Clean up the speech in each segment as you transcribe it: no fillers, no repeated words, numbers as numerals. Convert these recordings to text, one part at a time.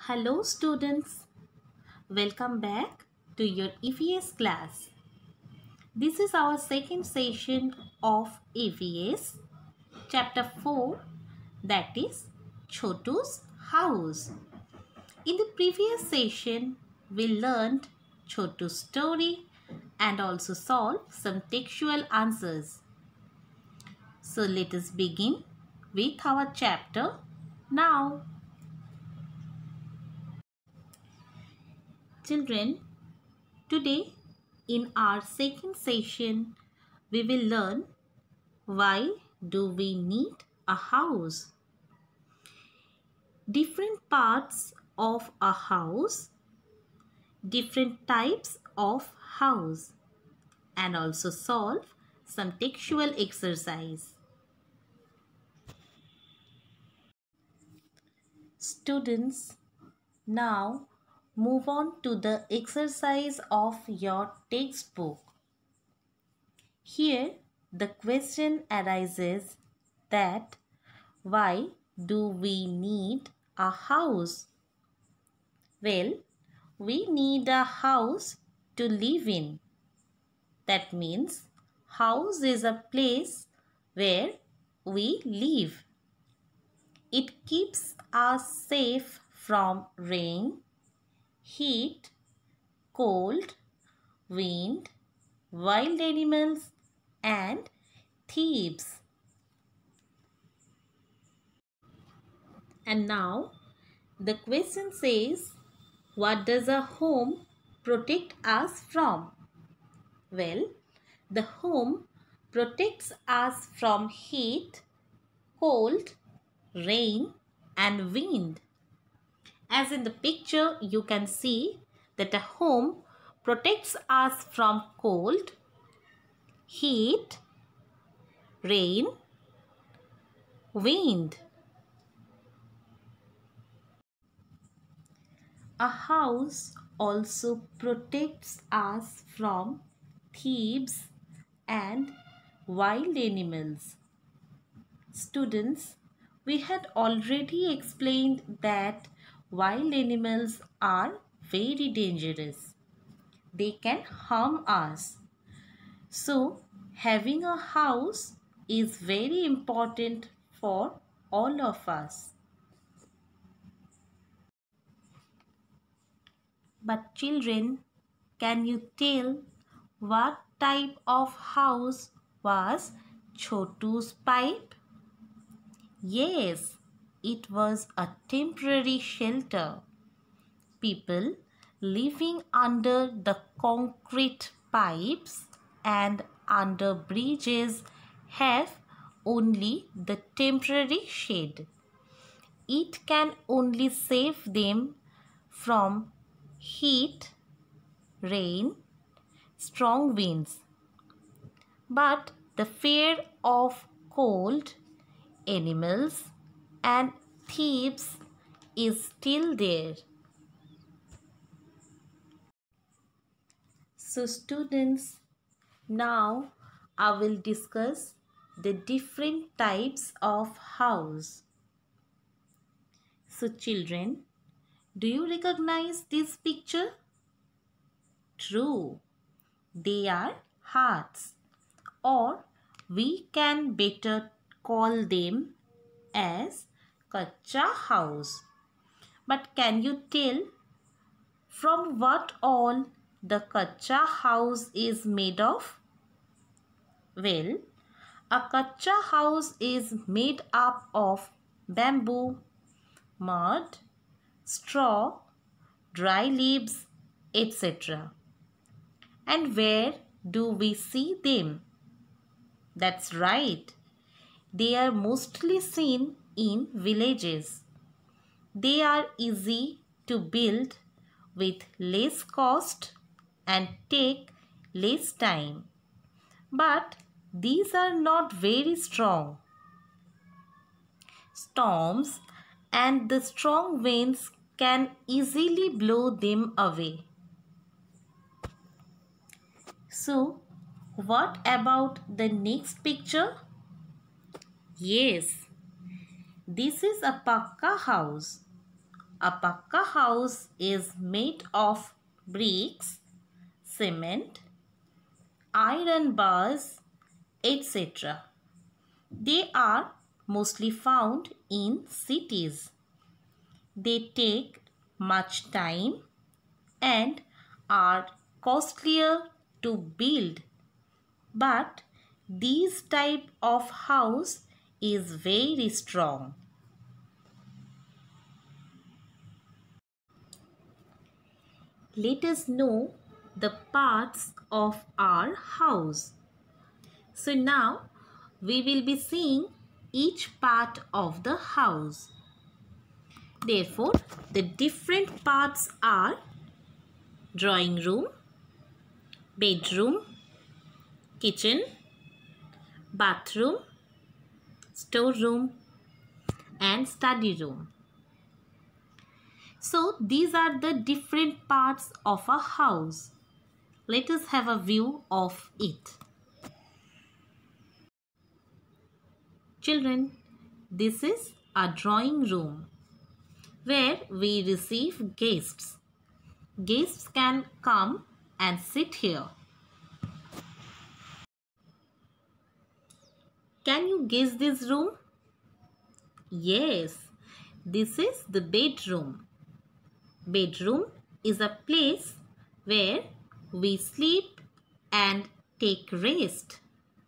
Hello students, welcome back to your EVS class. This is our second session of EVS chapter 4, that is Chotu's house. In the previous session we learned Chotu's story and also solved some textual answers. So let us begin with our chapter now. Children, today in our second session, we will learn why do we need a house? Different parts of a house, different types of house, and also solve some textual exercise. Students, now move on to the exercise of your textbook. Here, the question arises that why do we need a house? Well, we need a house to live in. That means house is a place where we live. It keeps us safe from rain, heat, cold, wind, wild animals and thieves. And now the question says, what does a home protect us from? Well, the home protects us from heat, cold, rain and wind. As in the picture, you can see that a home protects us from cold, heat, rain, wind. A house also protects us from thieves and wild animals. Students, we had already explained that wild animals are very dangerous. They can harm us. So, having a house is very important for all of us. But children, can you tell what type of house was Chotu's pipe? Yes, it was a temporary shelter. People living under the concrete pipes and under bridges have only the temporary shade. It can only save them from heat, rain, strong winds. But the fear of cold, animals and thieves is still there. So students, now I will discuss the different types of house. So children, do you recognize this picture? True, they are huts, or we can better call them as kacha house. But can you tell from what all the kacha house is made of? Well, a kacha house is made up of bamboo, mud, straw, dry leaves, etc. And where do we see them? That's right. They are mostly seen in villages. They are easy to build with less cost and take less time. But these are not very strong. Storms and the strong winds can easily blow them away. So, what about the next picture? Yes, this is a pakka house A pakka house is made of bricks, cement, iron bars, etc. They are mostly found in cities. They take much time and are costlier to build. But this type of house is very strong. Let us know the parts of our house. So now we will be seeing each part of the house. Therefore, the different parts are drawing room, bedroom, kitchen, bathroom, storeroom, and study room. So these are the different parts of a house. Let us have a view of it. Children, this is a drawing room where we receive guests. Guests can come and sit here. Can you guess this room? Yes, this is the bedroom. Bedroom is a place where we sleep and take rest.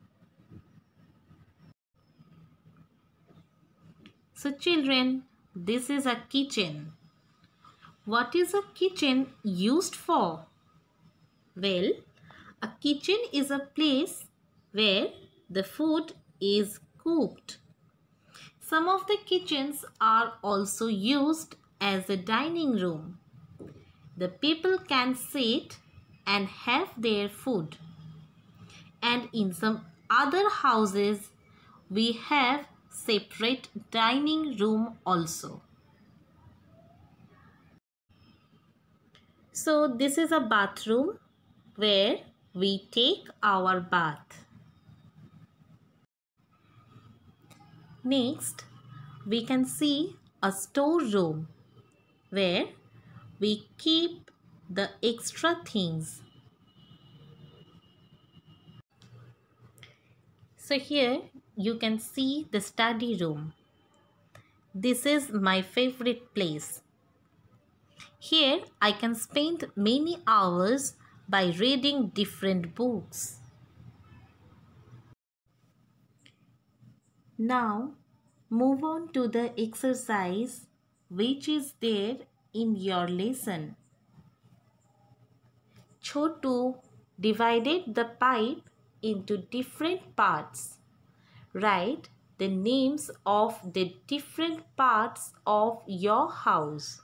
So children, this is a kitchen. What is a kitchen used for? Well, a kitchen is a place where the food is cooked. Some of the kitchens are also used as a dining room. The people can sit and have their food. And in some other houses, we have separate dining room also. So this is a bathroom where we take our bath. Next, we can see a storeroom where we keep the extra things. So here you can see the study room. This is my favorite place. Here I can spend many hours by reading different books. Now move on to the exercise which is there in your lesson. Chotu divided the pipe into different parts. Write the names of the different parts of your house.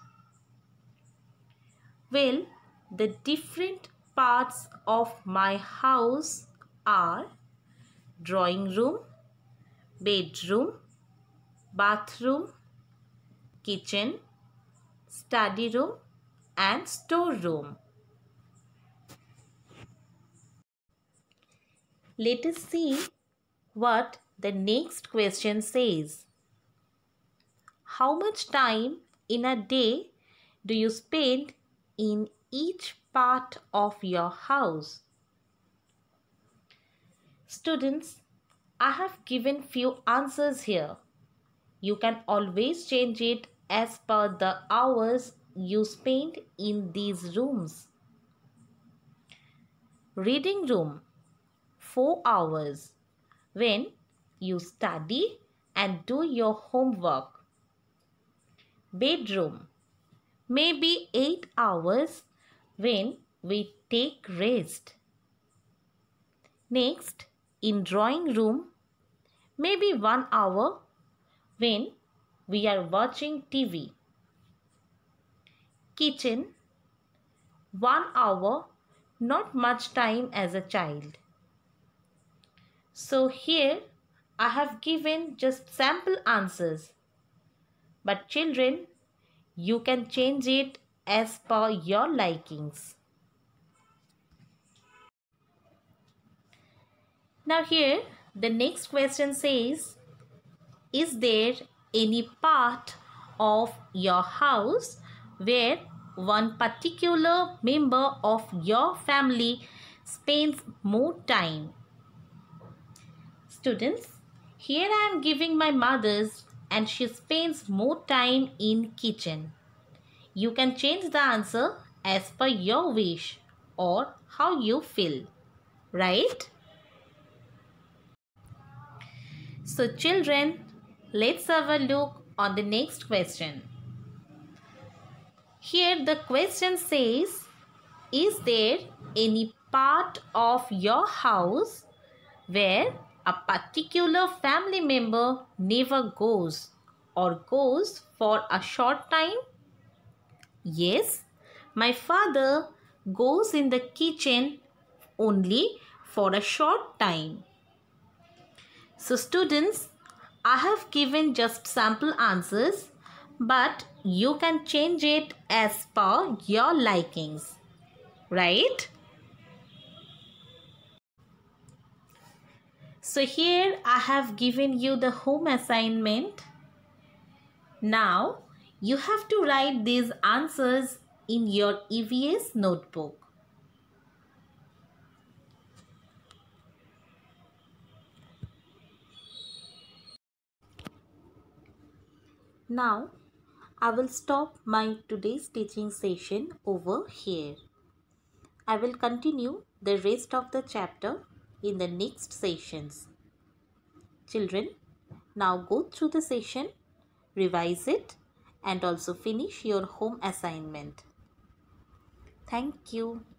Well, the different parts of my house are drawing room, bedroom, bathroom, kitchen, study room, and storeroom. Let us see what the next question says. How much time in a day do you spend in each part of your house? Students, I have given few answers here. You can always change it as per the hours you spend in these rooms. Reading room, 4 hours when you study and do your homework. Bedroom, maybe 8 hours when we take rest. Next, in drawing room, maybe 1 hour when we are watching TV. Kitchen, 1 hour, not much time as a child. So here I have given just sample answers. But children, you can change it as per your likings. Now here the next question says, is there any part of your house where one particular member of your family spends more time? Students, here I am giving my mother's and she spends more time in kitchen. You can change the answer as per your wish or how you feel, right? So children, let's have a look on the next question. Here the question says, is there any part of your house where a particular family member never goes or goes for a short time? Yes, my father goes in the kitchen only for a short time. So students, I have given just sample answers, but you can change it as per your likings, right? So here I have given you the home assignment. Now you have to write these answers in your EVS notebook. Now I will stop my today's teaching session over here. I will continue the rest of the chapter in the next sessions. Children, now go through the session, revise it, and also finish your home assignment. Thank you.